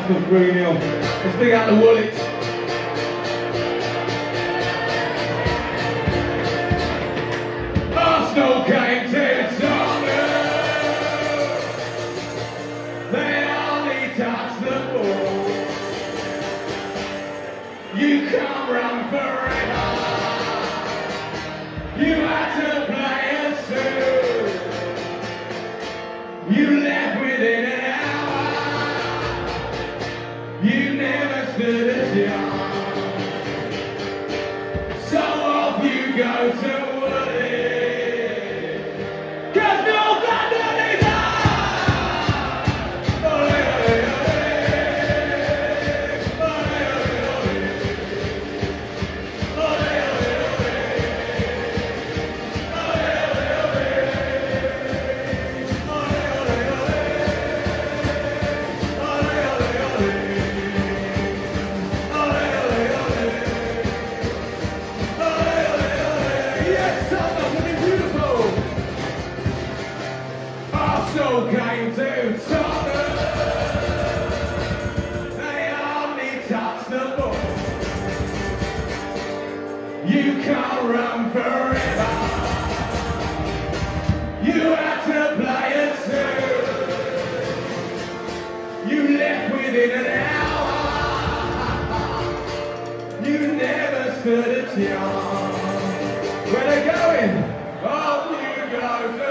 Arsenal 3-0. Let's dig out the Woolwich. Arsenal came to Tottenham. They only touched the ball. You can't run forever. You had to play it soon. You left within an hour. You never stood a chance. So off you go to Woolwich. 'Cause no thunder is Arsenal came to Tottenham. They only touched the ball. You can't run forever. You had to play it soon. You left within an hour. You never stood a chance. Where they going? Off you go to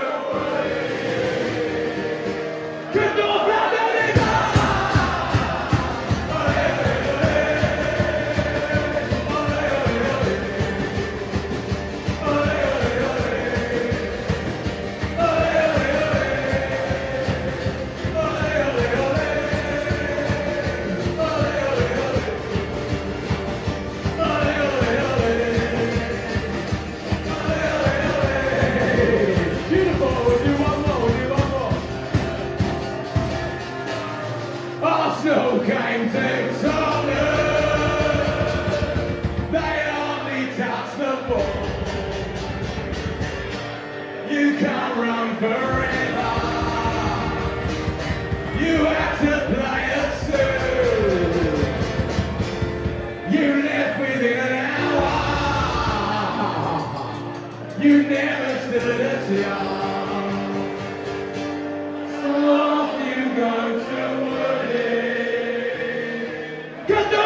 Arsenal came to Tottenham. They only touched the ball. You can't run forever. You had to play it soon. You left within an hour. You never stood a chance. So off you go to Woolwich.